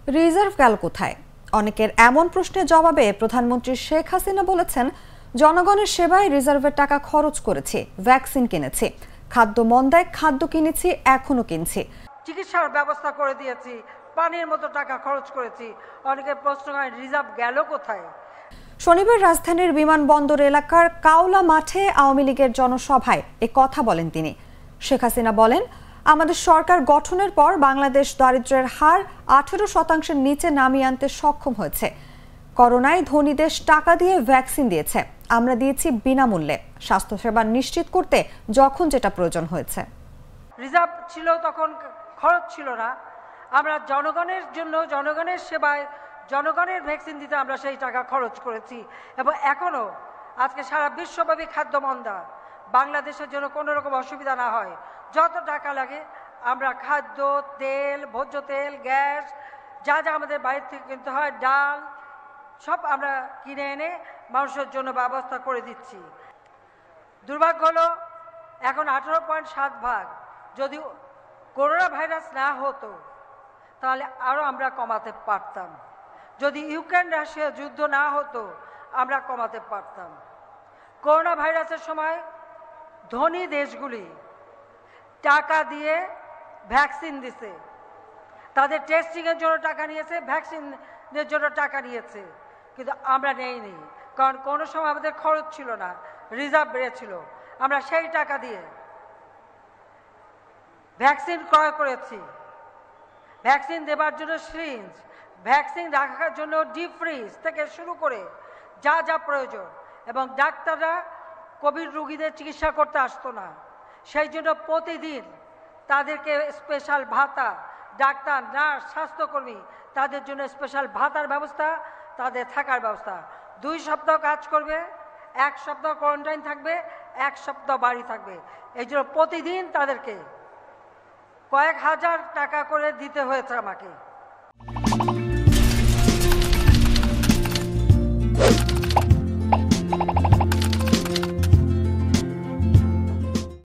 Reserve গেল কোথায়? অনেকের এমন প্রশ্নের জবাবে প্রধানমন্ত্রী শেখ হাসিনা বলেছেন, জনগণের সেবায় রিজার্ভের টাকা খরচ করেছি, ভ্যাকসিন কিনেছি, খাদ্য মন্দায় খাদ্য কিনেছি, এখনো কিনছি, চিকিৎসার ব্যবস্থা করে দিয়েছি, পানির মতো টাকা খরচ করেছি। অনেকের প্রশ্ন হয় রিজার্ভ গেল কোথায়? শনিবার রাজধানীর বিমানবন্দর এলাকার কাওলা মাঠে আওয়ামী লীগের জনসভায় এ কথা বলেন তিনি। শেখ হাসিনা বলেন, আমাদের সরকার গঠনের পর বাংলাদেশ দারিদ্র্যের হার 18% নিচে নামিয়ে আনতে সক্ষম হয়েছে। করোনায় ধনী দেশ টাকা দিয়ে ভ্যাকসিন দিয়েছে, আমরা দিয়েছি বিনামূল্যে। স্বাস্থ্যসেবা নিশ্চিত করতে যখন যেটা প্রয়োজন হয়েছে। রিজার্ভ ছিল তখন খরচ ছিল না। আমরা জনগণের জন্য, জনগণের সেবায়, জনগণের ভ্যাকসিন দিতে আমরা সেই টাকা খরচ করেছি। এবং এখনো আজকে সারা বিশ্বব্যাপী খাদ্য মন্দা, বাংলাদেশের জন্য কোনো রকম অসুবিধা না হয়, যত টাকা লাগে আমরা খাদ্য, তেল, ভোজ্য তেল, গ্যাস, যা যা আমাদের বাইরে থেকে কিনতে হয়, ডাল, সব আমরা কিনে এনে মানুষের জন্য ব্যবস্থা করে দিচ্ছি। দুর্ভাগ্য হলো এখন 18.7 যদি করোনা ভাইরাস না হতো তাহলে আরও আমরা কমাতে পারতাম। যদি ইউক্রেন রাশিয়া যুদ্ধ না হতো আমরা কমাতে পারতাম। করোনা ভাইরাসের সময় ধনী দেশগুলি টাকা দিয়ে ভ্যাকসিন দিছে, তাদের টেস্টিংয়ের জন্য টাকা নিয়েছে, ভ্যাকসিনের জন্য টাকা নিয়েছে, কিন্তু আমরা নেইনি। কারণ কোনো সময় আমাদের খরচ ছিল না, রিজার্ভ বেড়েছিল। আমরা সেই টাকা দিয়ে ভ্যাকসিন ক্রয় করেছি, ভ্যাকসিন দেবার জন্য সিরিঞ্জ, ভ্যাকসিন রাখার জন্য ডিপ ফ্রিজ থেকে শুরু করে যা যা প্রয়োজন। এবং ডাক্তাররা কোভিড রোগীদের চিকিৎসা করতে আসতো না, সেই জন্য প্রতিদিন তাদেরকে স্পেশাল ভাতা, ডাক্তার, নার্স, স্বাস্থ্যকর্মী, তাদের জন্য স্পেশাল ভাতার ব্যবস্থা, তাদের থাকার ব্যবস্থা। 2 সপ্তাহ কাজ করবে, 1 সপ্তাহ কোয়ারেন্টাইন থাকবে, 1 সপ্তাহ বাড়ি থাকবে। এই জন্য প্রতিদিন তাদেরকে কয়েক হাজার টাকা করে দিতে হয়েছে আমাকে।